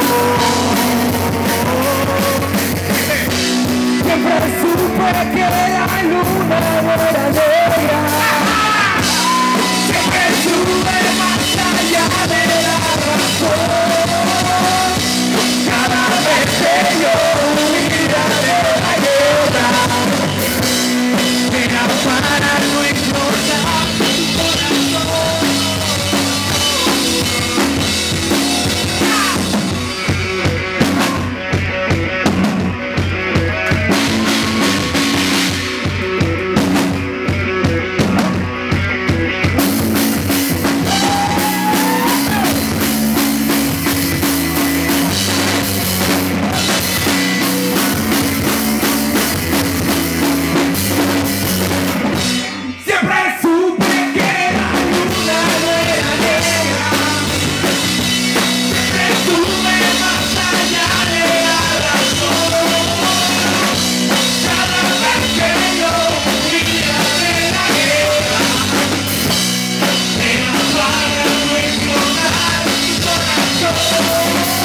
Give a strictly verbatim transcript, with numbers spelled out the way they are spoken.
Siempre supe que la luna no era negra. Siempre estuve más allá de la razón. Cada vez que yo huía de la guerra, era para no explotar tu corazón. Oh,